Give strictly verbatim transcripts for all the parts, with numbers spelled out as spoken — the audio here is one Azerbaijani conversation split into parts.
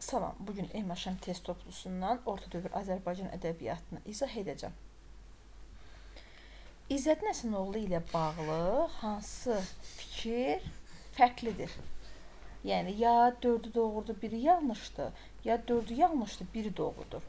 Salam, bugün Elm Aşam test toplusundan Orta dövr Azərbaycan ədəbiyyatını izah edəcəm. İzzət Nəsinoğlu ilə bağlı hansı fikir fərqlidir? Yəni, ya dördü doğrudur, biri yanlışdır, ya dördü yanlışdır, biri doğrudur.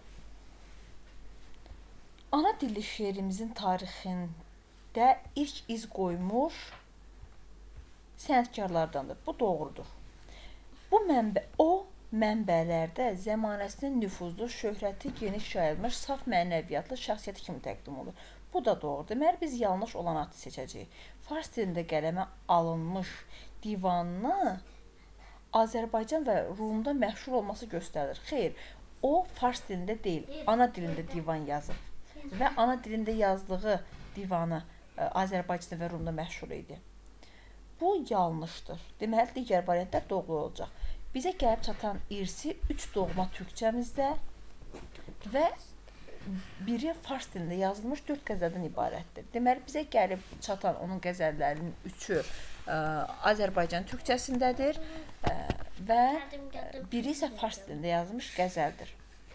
Ana dilli şeirimizin tarixində ilk iz qoymuş sənətkarlardandır. Bu doğrudur. Bu mənbə, o mənbələrdə zəmanəsinin nüfuzlu, şöhrəti geniş yayılmış, saf mənəviyyatlı şəxsiyyəti kimi təqdim olur. Bu da doğrudur. Deməli, biz yanlış olan adı seçəcəyik. Fars dilində qələmə alınmış divanını Azərbaycan və Rumda məşhur olması göstərilir. Xeyr, o Fars dilində deyil, ana dilində divan yazıb və ana dilində yazdığı divanı Azərbaycanda və Rumda məşhur idi. Bu yanlışdır. Deməli, digər variantlar doğru olacaq. Bizə gəlib çatan irsi üç doğma türkçəmizdə və biri fars dilində yazılmış dörd qəzəldən ibarətdir. Deməli, bizə gəlib çatan onun qəzəllərinin üçü ə, Azərbaycan türkçəsindədir ə, və biri isə fars dilində yazılmış qəzəldir.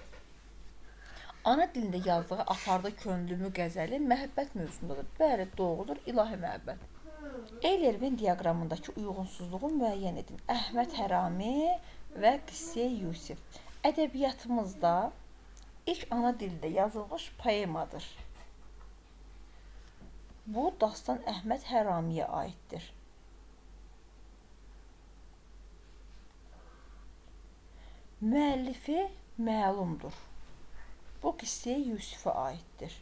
Ana dilində yazdığı Apardı könlümü qəzəli məhəbbət mövzusundadır. Bəli, doğrudur, ilahi məhəbbət. Eylervin diaqramındakı uyğunsuzluğu müəyyən edin. Əhməd Hərami və Qissə Yusif. Ədəbiyyatımızda ilk ana dildə yazılmış poemadır. Bu, dastan Əhməd Həramiyə aiddir. Müəllifi məlumdur. Bu, Qissə Yusifə aiddir.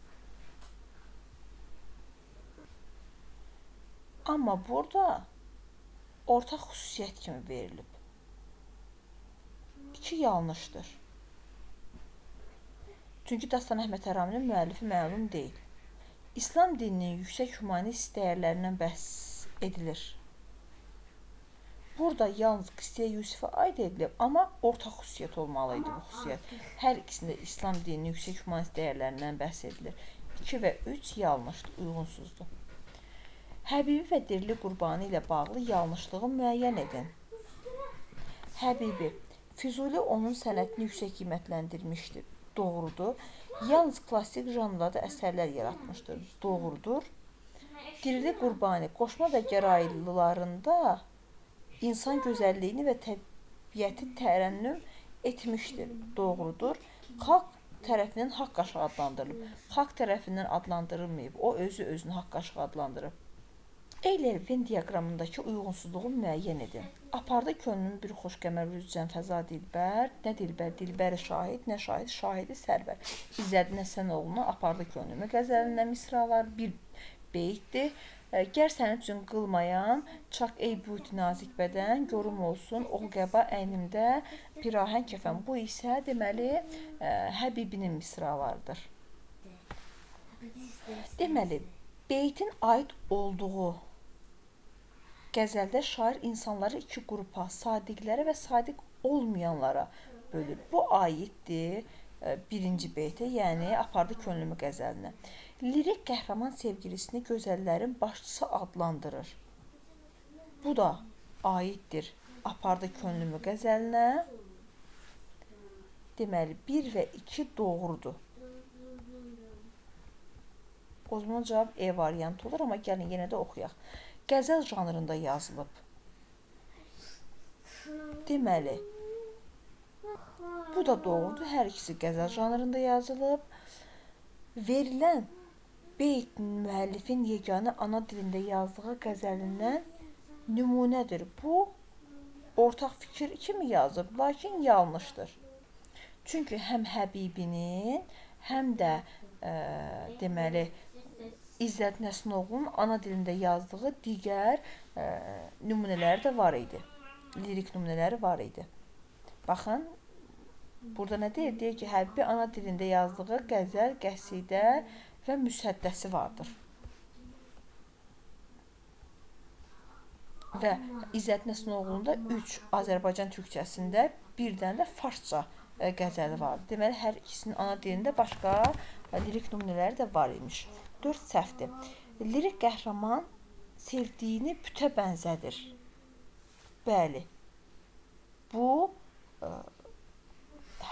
Amma burada ortaq xüsusiyyət kimi verilib. İki yanlışdır. Çünki Dastan Əhməd Həraminin müəllifi məlum deyil. İslam dininin yüksək humanist dəyərlərindən bəhs edilir. Burada yalnız Qissə Yusifə aid edilib, amma ortaq xüsusiyyət olmalıydı bu xüsusiyyət. Hər ikisində İslam dininin yüksək humanist dəyərlərindən bəhs edilir. iki və üç yanlışdır, uyğunsuzdur. Həbibi və Dirli Qurbanı ilə bağlı yanlışlığı müəyyən edin. Həbibi, Füzuli onun sənətini yüksək qiymətləndirmişdir. Doğrudur. Yalnız klassik janrlarda əsərlər yaratmışdır. Doğrudur. Dirli Qurbanı, qoşma və gəraylılarında insan gözəlliyini və təbiəti tərənnüm etmişdir. Doğrudur. Xalq tərəfindən haqq aşağı adlandırılıb. Xalq tərəfindən adlandırılmayıb. O özü özünü haqq aşağı adlandırıb. Eylervin diaqramındakı uyğunsuzluğu müəyyən edin. Apardı könlümün bir xoş qəmər rüzcən fəza dilbər, nə dilbər, dilbəri şahid, nə şahid, şahidi sərvər. İzzət Nəsənoğluna Apardı könlümü qəzəlində misralar bir beytdir. Gər sənin üçün qılmayan, çaq ey büyüt nazik bədən, görüm olsun, ol qəba əynimdə, pirahən kəfən. Bu isə deməli Həbibinin misralarıdır. Deməli, beytin aid olduğu qəzəldə şair insanları iki qrupa, sadiqlərə və sadiq olmayanlara bölür. Bu aiddir birinci beytə, yəni Apardı könlümü qəzəlinə. Lirik qəhrəman sevgilisini gözəllərin başçısı adlandırır. Bu da aiddir Apardı könlümü qəzəlinə. Deməli, bir və iki doğrudur. O zaman cavab E variantı olur, amma gəlin yenə də oxuyaq. Qəzəl janrında yazılıb. Deməli, bu da doğrudur. Hər ikisi qəzəl janrında yazılıb. Verilən beyt müəllifin yeganə ana dilində yazdığı qəzəlindən nümunədir. Bu, ortaq fikir kimi yazıb, lakin yanlışdır. Çünki həm Həbibinin, həm də e, deməli, İzzət Nəsinoğlunun ana dilində yazdığı digər e, nümunələri də var idi. Lirik nümunələri var idi. Baxın, burada nə deyir? Deyir ki, Həbibi ana dilində yazdığı qəzəl, qəsidə və müsəddəsi vardır. Və İzzət Nəsinoğlunda üç Azərbaycan türkçəsində, birdən də farsça e, qəzəli var. Deməli, hər ikisinin ana dilində başqa e, lirik nümunələri də var imiş. dörd səhvdir. Lirik qəhrəman sevdiyini bütə bənzədir. Bəli. Bu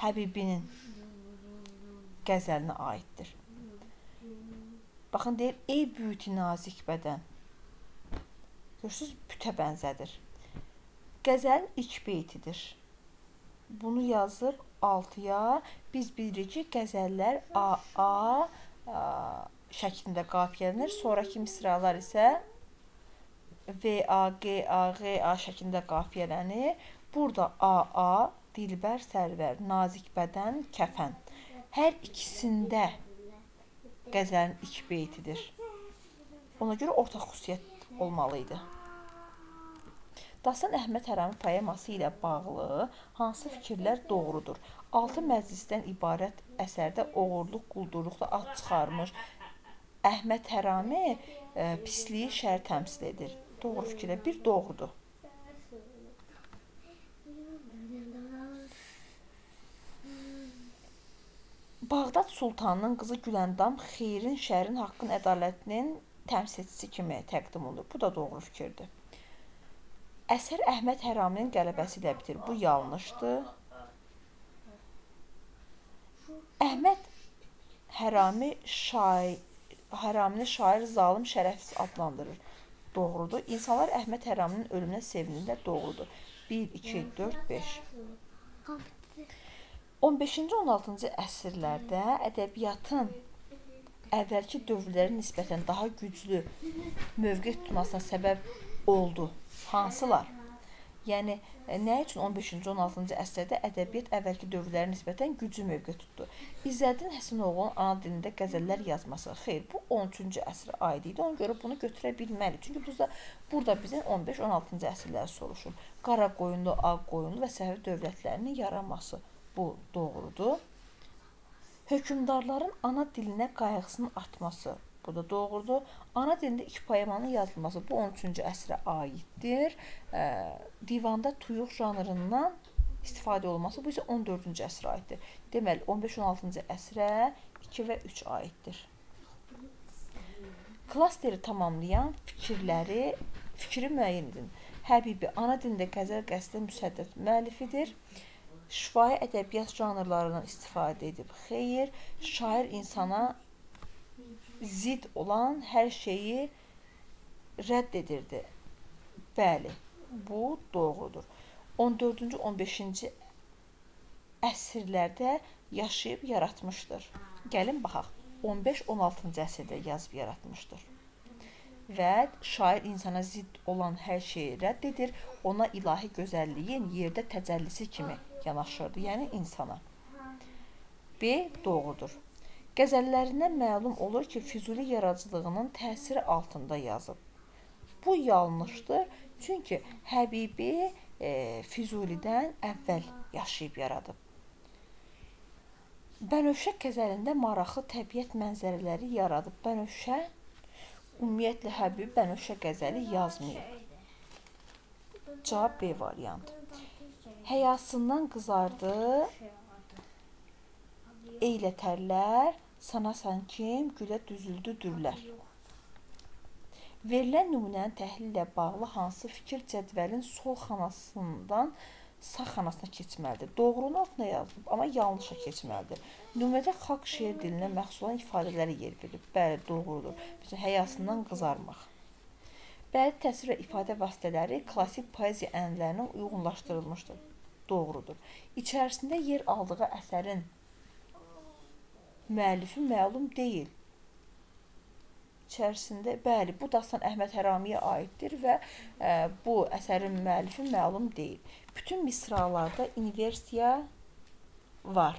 Həbibinin qəzəlinə aiddir. Baxın, deyir, ey büyütü nazik bədən. Görürsünüz, bütə bənzədir. Qəzəlin ilk beytidir. Bunu yazır altıya. Biz bilirik ki, qəzəllər A, A, A şəklində qafiyələnir. Sonraki misralar isə V, A, G, A, G, A şəklində qafiyələnir. Burada A, A, dilbər, sərvər, nazik bədən, kəfən. Hər ikisində qəzəlin ilk beytidir. Ona görə ortaq xüsusiyyət olmalıydı. Dastan Əhməd Hərami poeması ilə bağlı hansı fikirlər doğrudur? Altı məclisdən ibarət əsərdə oğurluq, quldurluqla ad çıxarmış Əhməd Hərami e, pisliyi şər təmsil edir. Doğru fikirlə bir doğrudur. Bağdad Sultanının qızı Güləndam xeyrin, şərin, haqqın, ədalətinin təmsilçisi kimi təqdim olunur. Bu da doğru fikirdir. Əsər Əhməd Həraminin qələbəsi ilə bitir. Bu yanlışdır. Əhməd Hərami şair, Həramini şair zalim şərəfsiz adlandırır. Doğrudur. İnsanlar Əhməd Həraminin ölümünə sevinirlər. Doğrudur. bir, iki, dörd, beş. on beşinci on altıncı əsrlərdə ədəbiyyatın əvvəlki dövrlərə nisbətən daha güclü mövqe tutmasına səbəb oldu. Hansılar? Yəni, nə üçün on beşinci on altıncı əsrdə ədəbiyyat əvvəlki dövrlərə nisbətən güclü mövqe tutdu? İzzəddin Həsənoğlunun ana dilində qəzəllər yazması. Xeyr, bu on üçüncü əsrə aid idi. Ona görə bunu götürə bilməli. Çünki burada, burada bizim on beş on altıncı əsrləri soruşur. Qara qoyunlu, ağ qoyunlu və Səfəvi dövlətlərinin yaranması. Bu doğrudur. Hökümdarların ana dilinə qayğısının artması. Bu da doğrudur. Ana dilində iki poemanın yazılması bu on üçüncü əsrə aiddir. E, divanda tuyuq janrından istifadə olunması bu isə on dördüncü əsrə aiddir. Deməli, on beş on altıncı əsrə iki və üç aiddir. Klasteri tamamlayan fikirləri, fikri müəyyən edin. Həbibi ana dilində qəzəl qəsdə müsəddət müəllifidir. Şifahi ədəbiyyat janrlarından istifadə edib. Xeyr, şair insana zid olan hər şeyi rədd edirdi. Bəli, bu doğrudur. on dördüncü on beşinci əsrlərdə yaşayıb yaratmışdır. Gəlin baxaq, on beş on altıncı əsrdə yazıb yaratmışdır. Və şair insana zid olan hər şeyi rədd edir, ona ilahi gözəlliyin yerdə təcəllisi kimi yanaşırdı, yəni insana. B. Doğrudur. Qəzəllərindən məlum olur ki, Füzuli yaradıcılığının təsiri altında yazıb. Bu yanlışdır, çünki Həbibi e, Füzulidən əvvəl yaşayıb yaradıb. Bənövşə qəzəlində maraqlı təbiət mənzərələri yaradıb. Bənövşə, ümumiyyətlə Həbibi Bənövşə qəzəli yazmayıb. Cavab B variantı. Həyasından qızardı, eylətərlər, sanasan kim, gülə düzüldüdürlər. Verilən nümunənin təhlil ilə bağlı hansı fikir cədvəlin sol xanasından sağ xanasına keçməlidir? Doğrunun altına yazılıb, amma yanlışa keçməlidir. Nümunədə xalq şeir dilinə məxsus olan ifadələri yer verilib. Bəli, doğrudur. Mesela, həyasından qızarmaq. Bəzi təsvir və ifadə vasitələri klassik poeziya ənənələrinə uyğunlaşdırılmışdır. Doğrudur. İçərisində yer aldığı əsərin müəllifi məlum deyil. İçərisində, bəli, bu dastan Əhməd Həramiyə aiddir və ə, bu əsərin müəllifi məlum deyil. Bütün misralarda inversiya var.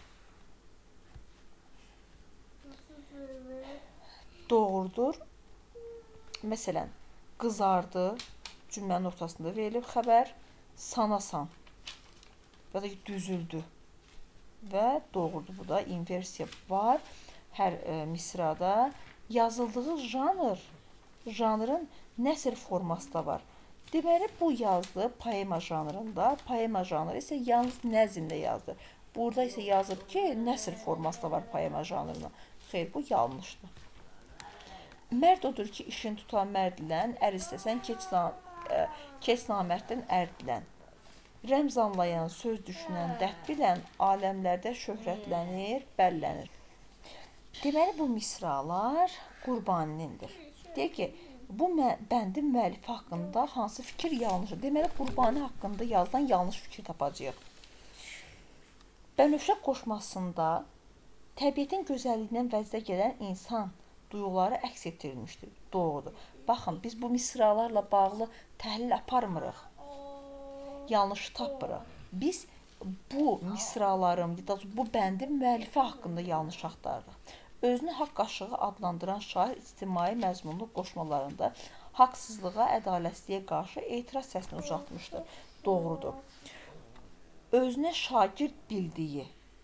Doğrudur. Məsələn, qızardı, cümlənin ortasında verilib xəbər, sanasan və da düzüldü. Və doğrudur, bu da inversiya var hər e, misrada. Yazıldığı janr, janrın nəsr forması da var. Deməli, bu yazdı poema janrında, poema janrı isə yalnız nəzmlə yazdı. Burada isə yazıb ki, nəsr forması da var poema janrına. Xeyr, bu yanlışdır. Mərd odur ki, işin tutan mərdilən, ər istəsən keç, e, keç namərddən ərdilən. Rəmz anlayan, söz düşünən, dərd bilən aləmlərdə şöhrətlənir, bəllənir. Deməli, bu misralar Qurbaninin-dir. Deyək ki, bu bəndin müəllifi haqqında hansı fikir yanlışdır? Deməli, Qurbani haqqında yazılan yanlış fikir tapacağıq. Bənövşə qoşmasında təbiətin gözəlliyindən vəzdə gələn insan duyğuları əks etdirilmişdir. Doğrudur. Baxın, biz bu misralarla bağlı təhlil aparmırıq. Yanlışı tapmırıq. Biz bu misraların, bu bəndin müəllifi haqqında yanlış axtarırıq. Özünü haqq qaşığı adlandıran şair ictimai məzmunlu qoşmalarında haqsızlığa, ədalətsizliyə qarşı etiraz səsini ucaltmışdır. Doğrudur. Özünə şagird bildiyi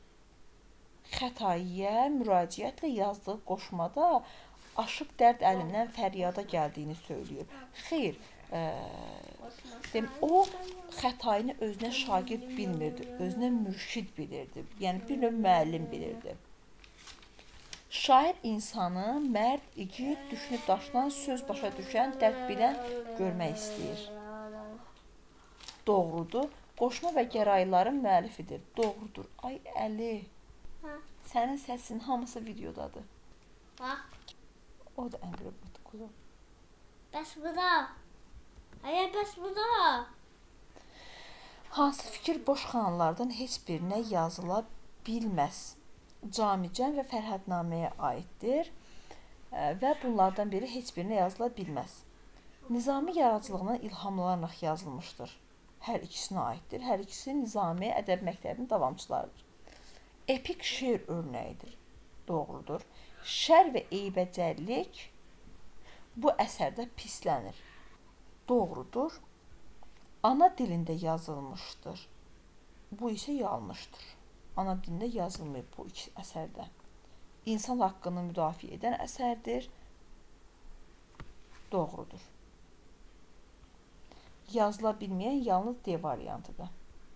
xətaiyə müraciətlə yazdığı qoşmada aşıq dərd əlindən fəryada gəldiyini söylüyor. Xeyr, e, o xətaini özünə şagird bilmirdi, özünə mürşid bilirdi. Yəni bir növ müəllim bilirdi. Şair insanı mərd, igid, düşünüb daşınan, söz başa düşən, dərd bilən görmək istəyir. Doğrudur. Qoşma və gərayların müəllifidir. Doğrudur. Ay Əli, sənin səsin hamısı videodadır. Bax. O da Əngri Batı quzum. Bəs bu da. Ay, bəs bu da. Hansı fikir boş xanlardan heç birinə yazıla bilməz. Camicən və Fərhədnaməyə aiddir və bunlardan biri heç birinə yazıla bilməz. Nizami yaradıcılığına ilhamlanaraq yazılmışdır. Hər ikisinə aiddir. Hər ikisi Nizami ədəb məktəbinin davamçılarıdır. Epik şeir örnəyidir. Doğrudur. Şər və eybəcərlik bu əsərdə pislənir. Doğrudur. Ana dilində yazılmışdır. Bu isə yanlışdır. Ana dilində yazılmayıb bu iki əsərdə. İnsan haqqını müdafiə edən əsərdir. Doğrudur. Yazıla bilməyən yalnız D variantıdır.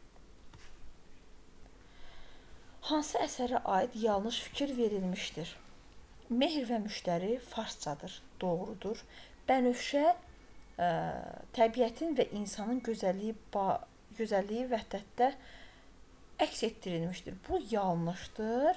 Hansı əsərə aid yanlış fikir verilmişdir? Mehr və müştəri farscadır. Doğrudur. Bənövşə ə, təbiətin və insanın gözəlliyi, gözəlliyi vəhdətdə əks etdirilmişdir. Bu yanlışdır.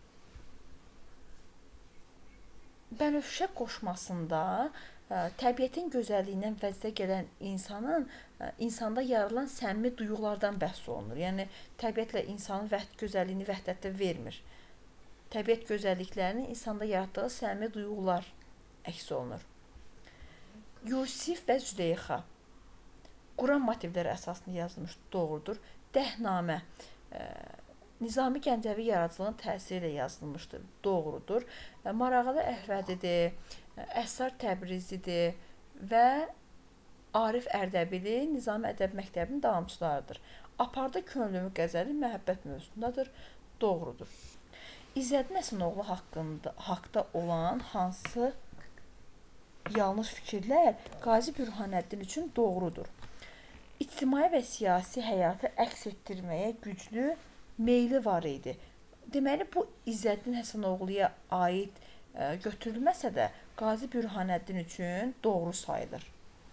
Bənövşə qoşmasında ə, təbiətin gözəlliyindən vəzdə gələn insanın ə, insanda yaradılan səmimi duyğulardan bəhs olunur. Yəni təbiətlə insanın vəhd gözəlliyini vəhdətdə vermir. Təbiət gözəlliklərini insanda yaratdığı səmimi duyğular əks olunur. Yusif və Züleyxa Quran motivləri əsasında yazılmış. Doğrudur. Dəhnamə Nizami Gəncəvi yaradıcılığının təsiri ilə yazılmışdır. Doğrudur. Marağalı Əhvədidir, Əsrar Təbrizidir və Arif Ərdəbili Nizami ədəb məktəbinin davamçılarıdır. Apardı könlümü qəzəli məhəbbət mövzusundadır. Doğrudur. İzzəddin Həsənoğlu haqqında, haqda olan hansı yanlış fikirlər Qazi Bürhanəddin üçün doğrudur? İctimai və siyasi həyatı əks etdirməyə güclü meyli var idi. Deməli, bu İzzəddin Həsənoğluya aid ə, götürülməsə də Qazi Bürhanəddin üçün doğru sayılır.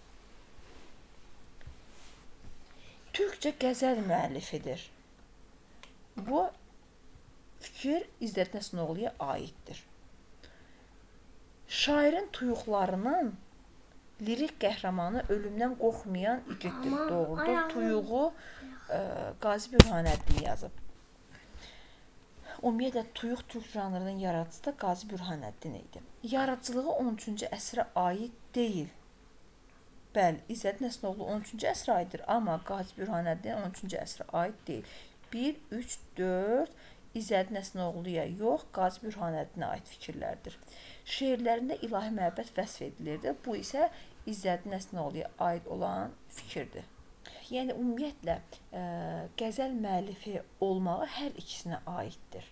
Türkcə qəzəl müəllifidir. Bu fikir İzzəddin Həsənoğluya aiddir. Şairin tuyuqlarının lirik qəhrəmanı ölümdən qorxmayan igiddir. Doğrudur. Tuyuğu ə, Qazi Bürhanəddin yazıb. Ümumiyyətlə, tuyuq türk janrının yaradıcısı da Qazi Bürhanəddin idi. Yaradıcılığı on üçüncü əsrə aid deyil. Bəli, İzzəddin Həsənoğlu on üçüncü əsrə aiddir, amma Qazi Bürhanəddin on üçüncü əsrə aid deyil. bir, üç, dörd İzzəddin Həsənoğluya yox, Qazi Bürhanəddinə aid fikirlərdir. Şeirlərində ilahi məhəbbət vəsf edilirdi. Bu isə İzzəddin Həsənoğluya aid olan fikirdir. Yəni, ümumiyyətlə, ə, qəzəl müəllifi olmağı hər ikisinə aiddir.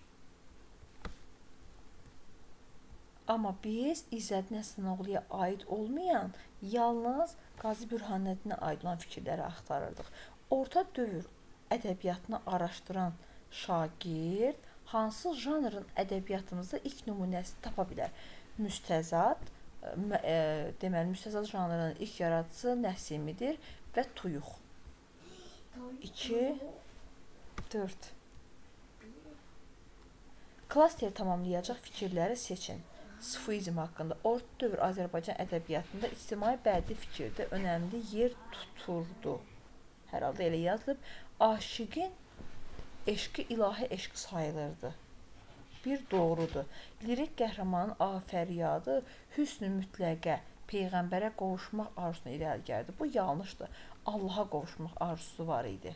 Amma biz İzzəddin Həsənoğluya aid olmayan, yalnız Qazi Bürhanəddinə aid olan fikirləri axtarırdıq. Orta dövr ədəbiyyatını araşdıran şagird hansı janrın ədəbiyyatımızda ilk nümunəsini tapa bilər? Müstəzad, e, deməli, müstəzad janrının ilk yaradıcısı Nəsimidir və Tuyuq. iki, dörd. Klasteri tamamlayacaq fikirləri seçin. Sufuizm haqqında orta dövr Azərbaycan ədəbiyyatında ictimai bədii fikirdə önəmli yer tuturdu. Hər halda elə yazılıb. Aşiqin eşqi ilahi eşq sayılırdı. Bir doğrudur. Lirik qəhrəmanın afəryadı hüsn-ü mütləqə, Peyğəmbərə qovuşmaq arzusuna irəli gəldi. Bu yanlışdır. Allaha qovuşmaq arzusu var idi.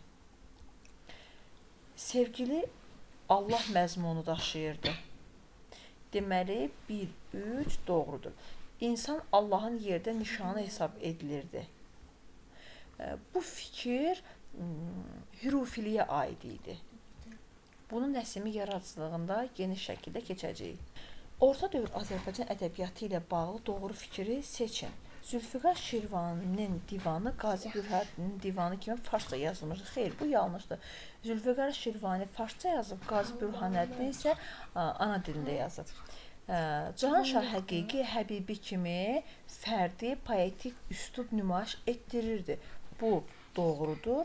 Sevgili Allah məzmunu daşıyırdı. Deməli, bir, üç doğrudur. İnsan Allahın yerdə nişanı hesab edilirdi. Bu fikir hürufiliyə aid idi. Bunun Nəsimi yaradıcılığında geniş şəkildə keçəcəyik. Orta dövr Azərbaycan ədəbiyyatı ilə bağlı doğru fikri seçin. Zülfiqar Şirvaninin divanı Qazi Bürhəddinin divanı kimi farsça yazılmışdır. Xeyr, bu yanlışdır. Zülfiqar Şirvani farsça yazıb, Qazi Bürhəddin isə ana dilində yazıb. Cahanşah həqiqi Həbibi kimi fərdi, poetik üslub nümayiş etdirirdi. Bu doğrudur.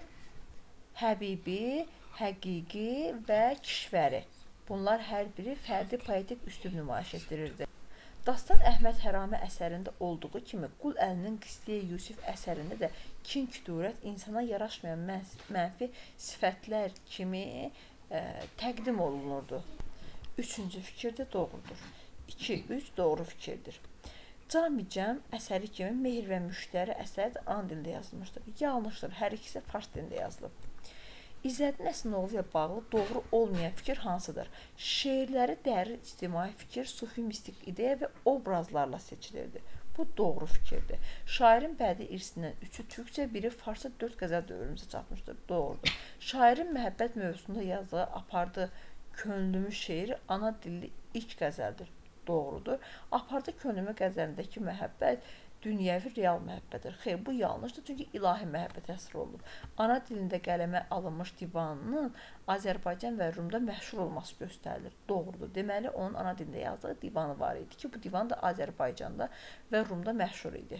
Həbibi, həqiqi və kişvəri. Bunlar hər biri fərdi, poetik üslub nümayiş etdirirdi. Dastan Əhməd Hərami əsərində olduğu kimi Qul Əlinin Qisliyə Yusif əsərində də kin-küdurət insana yaraşmayan mənfi sifətlər kimi ə, təqdim olunurdu. Üçüncü fikir də doğrudur. iki, üç doğru fikirdir. Cami-Cəm əsəri kimi Mehir və Müştəri əsəri də ana dilində yazılmışdır. Yanlışdır, hər ikisi fars dilində yazılıb. İzzəddin Əsənoğlu ilə bağlı doğru olmayan fikir hansıdır? Şeirləri dərin ictimai fikir, sufi mistik ideya və obrazlarla seçilirdi. Bu doğru fikirdir. Şairin bədii irsindən üçü türkcə, biri farsça, dörd qəzəl dövrümüzə çatmışdır. Doğrudur. Şairin məhəbbət mövzusunda yazdığı apardı könlümü şeiri ana dilli ilk qəzəldir. Doğrudur. Apardı könlümü qəzəlindəki məhəbbət dünyəvi real məhəbbətdir. Xeyr, bu yanlışdır, çünki ilahi məhəbbət əsr olunub. Ana dilində qələmə alınmış divanının Azərbaycan və Rumda məşhur olması göstərilir. Doğrudur. Deməli, onun ana dilində yazdığı divanı var idi ki, bu divan da Azərbaycanda və Rumda məşhur idi.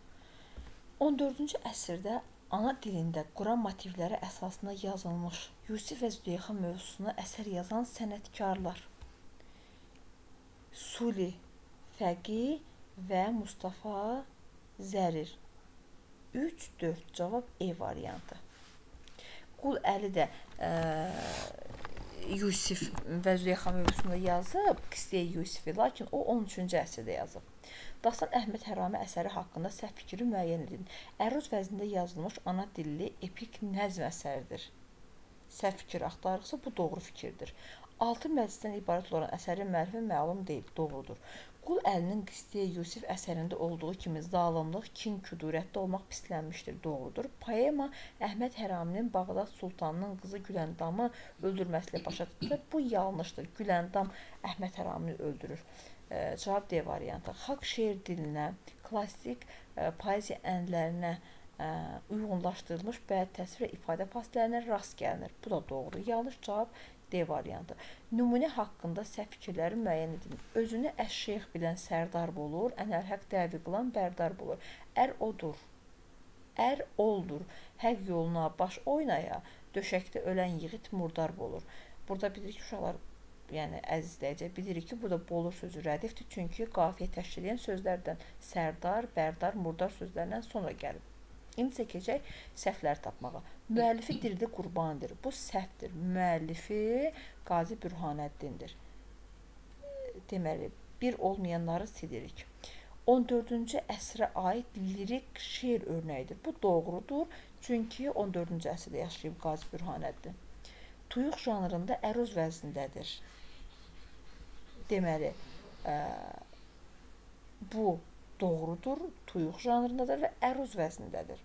on dördüncü əsrdə ana dilində Quran motivləri əsasında yazılmış Yusif və Züleyxa mövzusuna əsər yazan sənətkarlar Suli, Fəqi və Mustafa Zərir. üç, dörd cavab E variantı. Qul Əli də ə, Yusif və Züleyxa mövzusunda yazıb, Qisliyə Yusifi, lakin o on üçüncü əsrdə yazıb. Dastan Əhməd Hərami əsəri haqqında səhv fikri müəyyən edin. Əruz vəznində yazılmış ana dilli epik nəzm əsəridir. Səhv fikir axtarıqsa bu doğru fikirdir. Altı məclisdən ibarət olan əsərin müəllifi məlum deyil, doğrudur. Qul Əlinin Qisliyə Yusif əsərində olduğu kimi zalımlıq, kin, küdurətdə olmaq pislənmişdir, doğrudur. Poema Əhməd Həraminin Bağdad Sultanının qızı Güləndamı öldürməsilə başa tutulur. Bu yanlışdır. Güləndam Əhməd Həramini öldürür. E, cavab D variantı. Xalq şeir dilinə, klassik e, poeziya ənlərinə e, uyğunlaşdırılmış bəzi təsvir və ifadə fasilələrinə rast gəlinir. Bu da doğru. Yanlış cavab D variantı. Nümunə haqqında səhv fikirləri müəyyən edin. Özünü əşşeyx bilən sərdar olur, ənəlhəq dəvi qılan bərdar olur. Ər odur, ər oldur, həq yoluna baş oynaya, döşəkdə ölən yiğit murdar olur. Burada bilirik ki, uşaqlar, yəni əzizləyəcək, bilirik ki, burada bolur sözü rədifdir, çünki qafiyə təşkil edən sözlərdən sərdar, bərdar, murdar sözlərdən sonra gəlib. İndi isə keçək səhvləri tapmağa. Müəllifi Dirdə Qurbandır. Bu səhvdir. Müəllifi Qazi Bürhanəddindir. Deməli, bir olmayanları silirik. on dördüncü əsrə aid lirik şeir örnəyidir. Bu doğrudur, çünki on dördüncü əsrdə yaşayıb Qazi Bürhanəddin. Tuyuq janrında əruz vəznindədir. Deməli, ə, bu doğrudur, tuyuq janrındadır və əruz vəznindədir.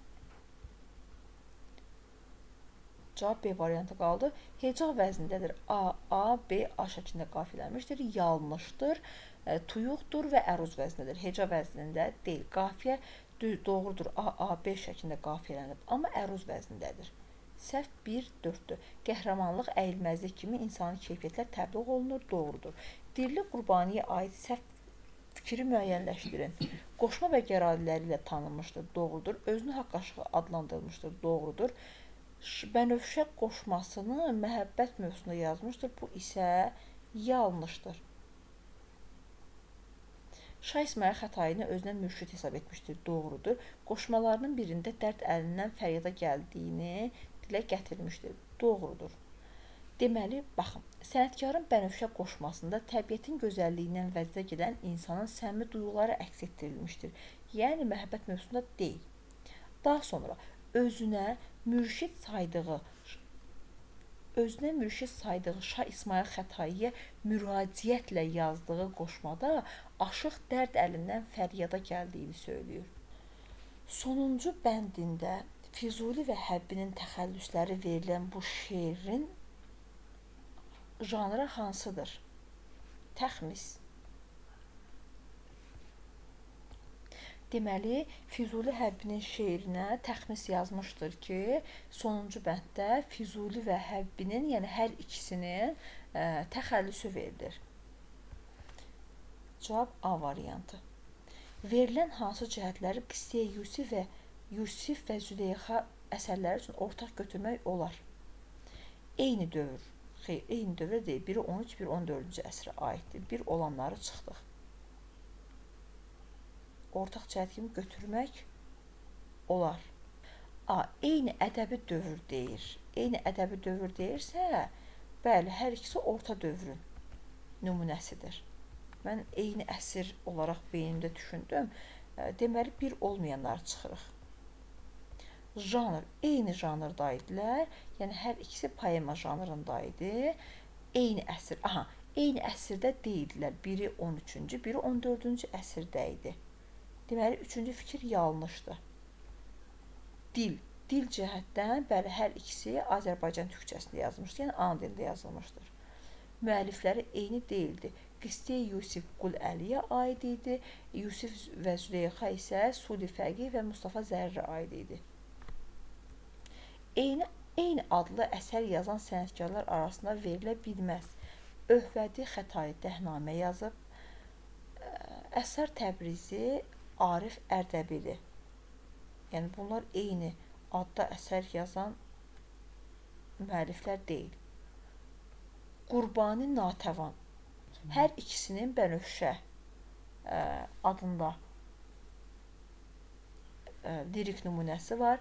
Cavab B variantı qaldı. Heca vəznindədir. A, A, B, A şəklində qafiyələnmişdir. Yanlışdır. E, tuyuqdur və əruz vəznindədir. Heca vəznində deyil. Qafiyə doğrudur. A, A, B şəklində qafiyələnib. Amma əruz vəznindədir. Səhv bir, dörddür. Qəhrəmanlıq, əyilməzlik kimi insani keyfiyyətlər təbliğ olunur. Doğrudur. Dirli Qurbaniyə aid səhv fikri müəyyənləşdirin. Qoşma və gəradiləri ilə tanınmışdır. Doğrudur. Özünü haqq aşığı adlandırmışdır. Doğrudur. Bənövşə qoşmasını məhəbbət mövzusunda yazmışdır. Bu isə yanlışdır. Şah İsmayıl Xətaini özünə mürşid hesab etmişdir. Doğrudur. Qoşmalarının birində dərd əlindən fəryada gəldiyini dilə gətirmişdir. Doğrudur. Deməli, baxın, sənətkarın bənövşə qoşmasında təbiətin gözəlliyindən vəcdə gedən insanın səmimi duyğuları əks etdirilmişdir. Yəni, məhəbbət mövzusunda deyil. Daha sonra özünə mürşid saydığı özünə mürşid saydığı Şah İsmayıl Xətaiyə müraciətlə yazdığı qoşmada aşıq dərd əlindən fəryada gəldiyini söylüyor. Sonuncu bəndində Füzuli və Həbbinin təxəllüsləri verilən bu şeirin janrı hansıdır? Təxmis. Deməli, Füzuli Həbbinin şeirinə təxmis yazmışdır ki, sonuncu bənddə Füzuli və Həbbinin, yəni hər ikisinin ə, təxəllüsü verilir. Cavab A variantı. Verilən hansı cəhətləri Qissə-i Yusif və Yusif və Züleyxa əsərləri üçün ortaq götürmək olar? Eyni dövr, xeyr, eyni dövrə deyil, biri on üç, biri on dördüncü əsrə aiddir. Bir olanları çıxdıq. Ortaq cəhət kimi götürmək olar. A. Eyni ədəbi dövr deyir. Eyni ədəbi dövr deyirsə, bəli, hər ikisi orta dövrün nümunəsidir. Mən eyni əsr olaraq beynimdə düşündüm. Deməli, bir olmayanları çıxırıq. Janr, eyni janrda idilər. Yəni, hər ikisi poema janrında idi. Eyni əsr, aha, eyni əsrdə deyildilər. Biri on üçüncü, biri on dördüncü əsrdə idi. Deməli, üçüncü fikir yanlışdır. Dil. Dil cəhətdən, bəli, hər ikisi Azərbaycan türkçəsində yazmışdır, yəni ana dilində yazılmışdır. Müəllifləri eyni deyildi. Qissə-i Yusif Qul Əliyə aid idi, Yusif və Züleyxa isə Sudi Fəqih və Mustafa Zərrə aid idi. Eyni, eyni adlı əsər yazan sənətkarlar arasında verilə bilməz. Öhvədi Xətai Dəhnamə yazıb, Əsər Təbrizi, Arif Ərdəbili. Yəni, bunlar eyni adda əsər yazan müəlliflər deyil. Qurbani Natəvan. Hər ikisinin Bənövşə ə, adında ə, lirik nümunəsi var.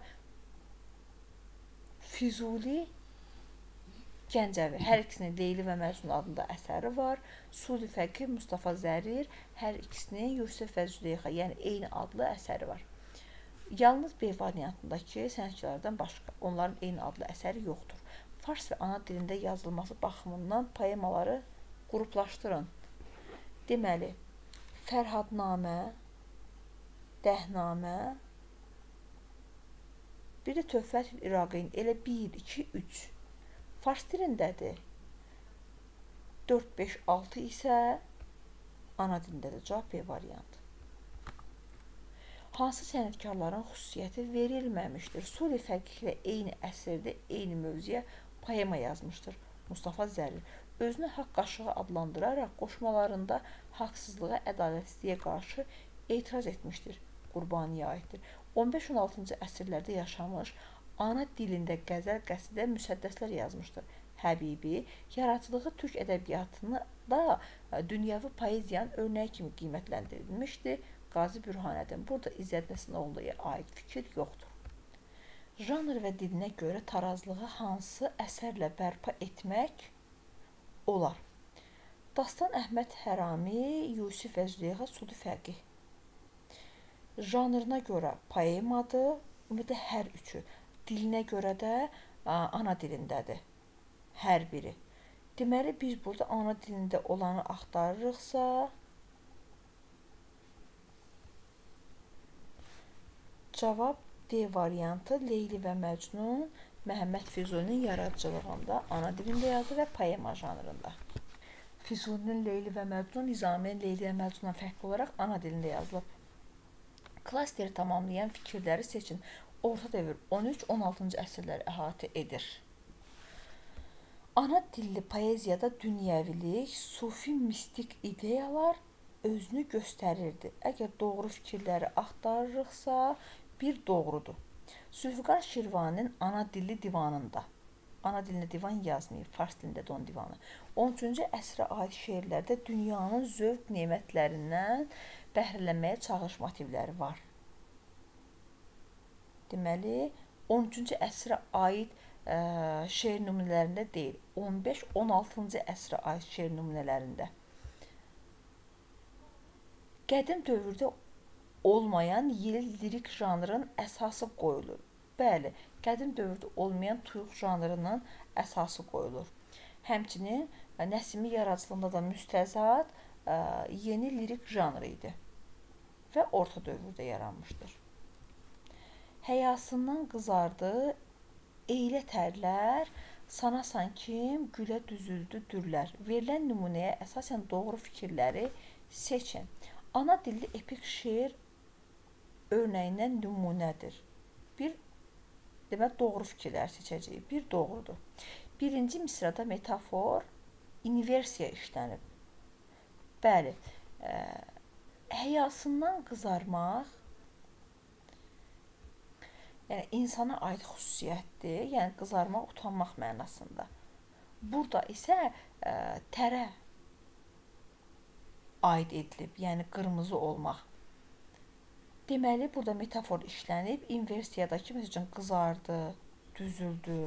Füzuli Gəncəvi. Hər ikisinin Leyli və Məcnun adında əsəri var. Sudi Fəqih Mustafa Zərir. Hər ikisinin Yusif və Züleyxa, yəni eyni adlı əsəri var. Yalnız B variantındakı sənətkarlardan başqa, onların eyni adlı əsəri yoxdur. Fars və ana dilində yazılması baxımından poemaları qruplaşdırın. Deməli, Fərhadnamə, Dəhnamə, bir də Töhfətül İraqin, elə bir, iki, üç. Fars dilindədir. dörd, beş, altı isə ana dilindədir. Cavab B variantı. Hansı sənətkarların xüsusiyyəti verilməmişdir? Sudi Fəqihlə eyni əsrdə, eyni mövzuya poema yazmışdır. Mustafa Zərrir özünü haqq qaşığı adlandıraraq qoşmalarında haqsızlığa, ədalətsizliyə qarşı etiraz etmişdir. Qurbaniyə aiddir. on beş on altıncı əsrlərdə yaşamış, ana dilində qəzəl, qəsidə, müsəddəslər yazmışdır. Həbibi, yaradıcılığı türk ədəbiyyatını da dünyəvi poeziyanın örnəyi kimi qiymətləndirilmişdir. Qazi Bürhanəddin. Burada İzzət Nəsinoğlu'ya aid fikir yoxdur. Janr və dilinə görə tarazlığı hansı əsərlə bərpa etmək olar? Dastan Əhməd Hərami, Yusif və Züleyxa, Sudi Fəqih. Janrına görə poemadır, ümumiyyətlə hər üçü. Dilinə görə də ana dilindədir. Hər biri. Deməli, biz burada ana dilində olanı axtarırıqsa, cavab D variantı. Leyli və Məcnun Məhəmməd Füzulinin yaradıcılığında ana dilində yazılır və poema janrında. Füzulinin Leyli və Məcnun, Nizaminin Leyli və Məcnundan fərqli olaraq ana dilində yazılıb. Klasteri tamamlayan fikirləri seçin. Orta dövr on üç on altıncı əsrləri əhatə edir. Ana dilli poeziyada dünyəvilik, sufi mistik ideyalar özünü göstərirdi. Əgər doğru fikirləri axtarırıqsa, bir doğrudur. Zülfiqar Şirvaninin ana dilli divanında, ana dilində divan yazmayıb, fars dilində də onun divanı. on üçüncü əsrə aid şeirlərdə dünyanın zövq nemətlərindən bəhrələnməyə çağırış motivləri var. Deməli, on üçüncü əsrə aid ə, şeir nümunələrində deyil, on beş on altıncı əsrə aid şeir nümunələrində. Qədim dövrdə olmayan yeni lirik janrın əsası qoyulur. Bəli, qədim dövrdə olmayan tuyuq janrının əsası qoyulur. Həmçinin Nəsimi yaradıcılığında da müstəzad ə, yeni lirik janrı idi və orta dövrdə yaranmışdır. Həyasından qızardı, eylə tərlər, sana sankim gülə düzüldü dürlər. Verilən nümunəyə əsasən doğru fikirləri seçin. Ana dilli epik şeir örneğindən nümunədir. Bir, demək, doğru fikirlər seçəcəyik. Bir doğrudur. Birinci misrada metafor, inversiya işlənib. Bəli, ə, həyasından qızarmaq, yəni insana aid xüsusiyyətdir, yəni qızarmaq, utanmaq mənasında. Burada isə ə, tərə aid edilib, yəni qırmızı olmaq. Deməli, burada metafor işlənib, inversiyadakı məsəl üçün qızardı, düzüldü.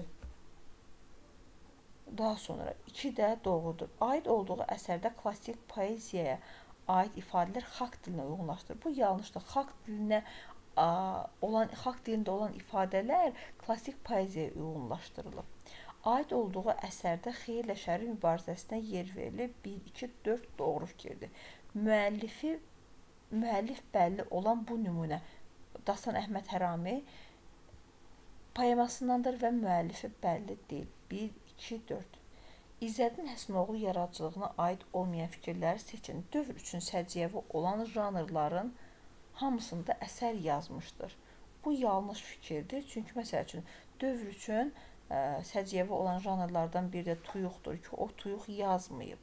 Daha sonra iki də doğrudur. Aid olduğu əsərdə klassik poeziyaya aid ifadələr xalq dilinə uyğunlaşdırılır. Bu yanlışdır. Xalq dilinə a, olan xalq dilində olan ifadələr klassik poeziyaya uyğunlaşdırılıb. Aid olduğu əsərdə xeyirlə şərin mübarizəsinə yer verilib. bir, iki, dörd doğru fikirdir. Müəllifi müəllif bəlli olan bu nümunə Dastan Əhməd Hərami poemasındandır və müəllifi bəlli deyil. bir, iki, dörd. İzzəddin Həsənoğlu yaradıcılığına aid olmayan fikirləri seçin. Dövr üçün səciyyəvi olan janrların hamısında əsər yazmışdır. Bu yanlış fikirdir. Çünki məsəl üçün dövr üçün ə, səciyyəvi olan janrlardan biri də tuyuqdur ki, o tuyuq yazmayıb.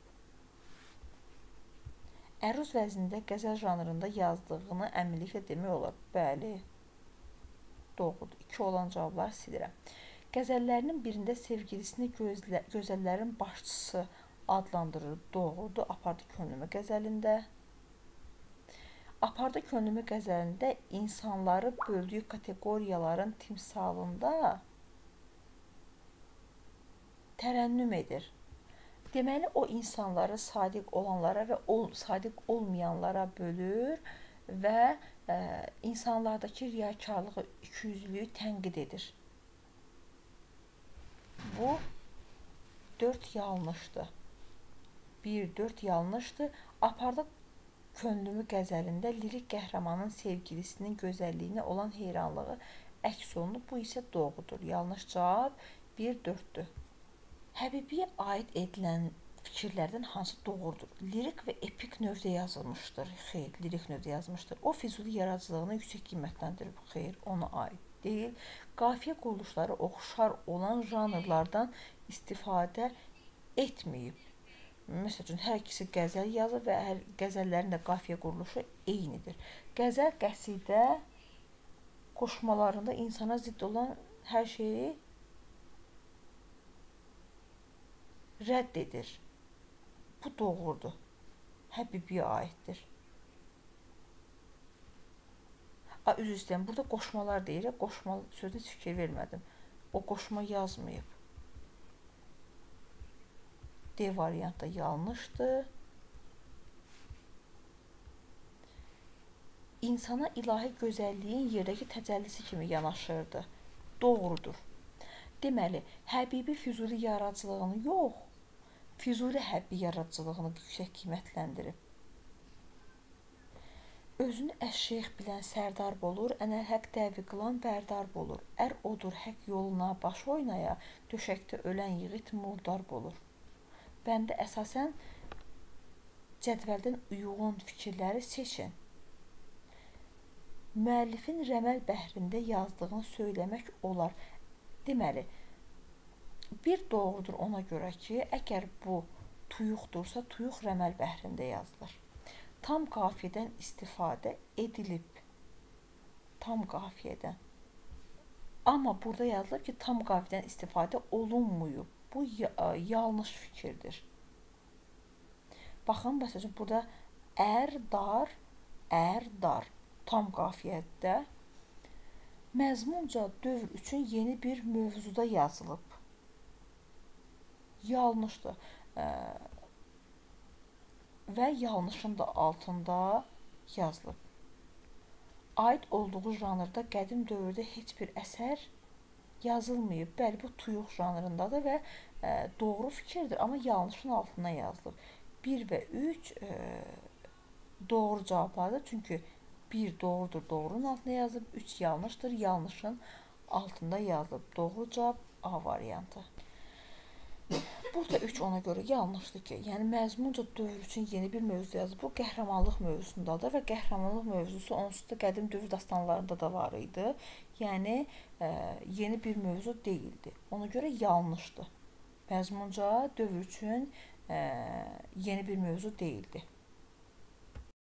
Əruz vəznində qəzəl janrında yazdığını əminliklə demək olar. Bəli, doğrudur. İki olan cavabları silirəm. Qəzəllərinin birində sevgilisini gözlə, gözəllərin başçısı adlandırır. Doğrudur. Apardı könlümü qəzəlində. Apardı könlümü qəzəlində insanları böldüyü kateqoriyaların timsalında tərənnüm edir. Deməli, o insanları sadiq olanlara və ol, sadiq olmayanlara bölür və ə, insanlardakı riyakarlığı, ikiyüzlülüyü tənqid edir. Bu dörd yanlışdır. bir, dörd yanlışdır. Apardı könlümü qəzəlində lirik qəhrəmanın sevgilisinin gözəlliyinə olan heyranlığı əks olunub. Bu isə doğrudur. Yanlış cavab bir, dörddür. Həbibiyə aid edilən fikirlərdən hansı doğrudur? Lirik və epik növdə yazılmışdır. Xeyr, lirik növdə yazmışdır. O Füzuli yaradıcılığını yüksək qiymətləndirib. Xeyr, ona aid deyil. Qafiyə quruluşları oxşar olan janrlardan istifadə etməyib. Məsəl üçün, hər ikisi qəzəl yazır və hər qəzəllərin də qafiyə quruluşu eynidir. Qəzəl qəsidə qoşmalarında insana zidd olan hər şeyi rədd edir. Bu doğrudur. Həbibiyə aiddir. A, üzr istəyirəm. Burada qoşmalar deyir. Qoşma sözünə heç fikir vermədim. O qoşma yazmayıb. D variantda yanlışdır. İnsana ilahi gözəlliyin yerdəki təcəllisi kimi yanaşırdı. Doğrudur. Deməli, Həbibi Füzuli yaradıcılığını yox, Füzuli Həbibi yaradıcılığını yüksək qiymətləndirib. Özünü əşşeyx bilən sərdar bolur, ənəl həq dəvi qılan bərdar bolur. Ər odur həq yoluna baş oynaya, döşəkdə ölən yiğit murdar bolur. Bəndə əsasən cədvəldən uyğun fikirləri seçin. Müəllifin rəməl bəhrində yazdığını söyləmək olar. Deməli, bir doğrudur ona görə ki, əgər bu tuyuqdursa, tuyuq rəməl bəhrində yazılır. Tam qafiyədən istifadə edilib. Tam qafiyədən. Amma burada yazılır ki tam qafiyədən istifadə olunmuyub. Bu yanlış fikirdir. Baxın, məsələn, burada ər, dar, ər, dar tam qafiyədə məzmunca dövr üçün yeni bir mövzuda yazılıb. Yanlışdır. Və yanlışın da altında yazılıb. Aid olduğu janrda qədim dövrdə heç bir əsər yazılmayıb. Bəli, bu tuyuq janrındadır və ə, doğru fikirdir, amma yanlışın altına yazılıb. bir və üç ə, doğru cavablardır. Çünki bir doğrudur, doğrunun altına yazılıb, üç yanlışdır, yanlışın altında yazılıb. Doğru cavab A variantı. Burada üç ona görə yanlışdır ki, yəni məzmunca dövr üçün yeni bir mövzu yazılıb. Bu qəhrəmanlıq mövzusundadır və qəhrəmanlıq mövzusu onsuz da qədim dövr dastanlarında da var idi. Yəni ə, yeni bir mövzu deyildi. Ona görə yanlışdır. Məzmunca dövr üçün ə, yeni bir mövzu deyildi.